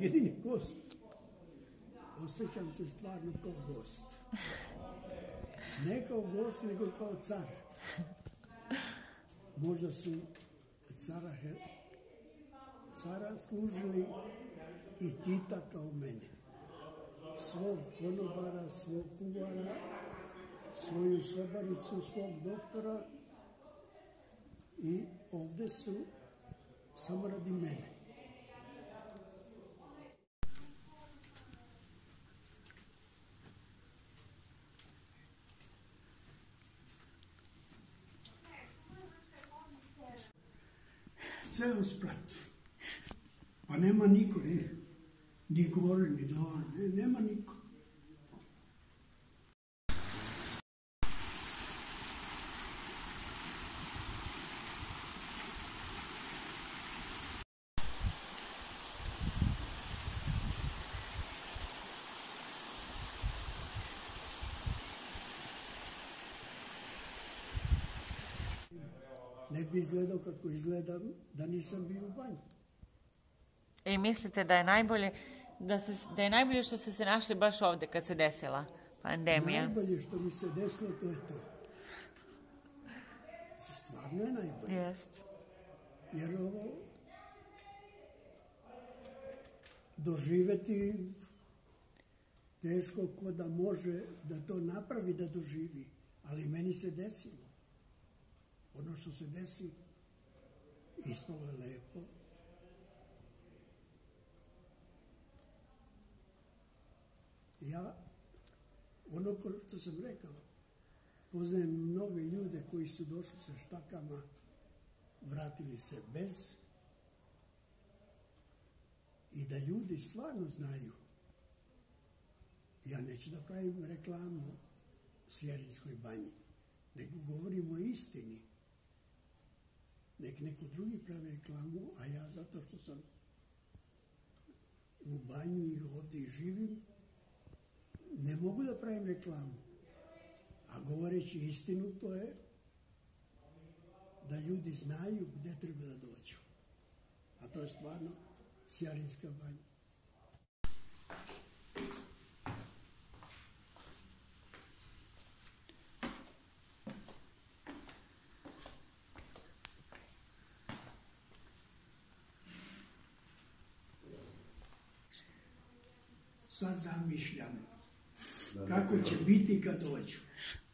jedini gost. Osjećam se stvarno kao gost. Ne kao gost, nego kao car. Možda su cara služili i Tita kao mene. Svog konobara, svog kuvara, svoju sobaricu, svog doktora i ovdje su samo radi mene. Ceo sprat. Pa nema niko, ne. Ni gore, ni dole, nema niko. Ne bi izgledao kako izgledam da nisam bio u banji. I mislite da je najbolje, da je najbolje što ste se našli baš ovdje kad se desila pandemija? Najbolje što mi se desilo, to je to. Stvarno je najbolje. Jest. Jer ovo doživeti teško ko da može da to napravi da doživi. Ali meni se desilo. Ono što se desi, ispalo je lepo. Ja, ono što sam rekao, poznajem mnoge ljude koji su došli sa štakama, vratili se bez. I da ljudi stvarno znaju. Ja neću da pravim reklamu Sjelinskoj banji, nego govorim o istini. Nek neko drugi pravi reklamu, a ja zato što sam u banji i ovdje živim, ne mogu da pravim reklamu. A govoreći istinu, to je da ljudi znaju gdje treba da dođu. A to je stvarno Sjelinska banja. Sad zamišljam kako će biti kad dođu.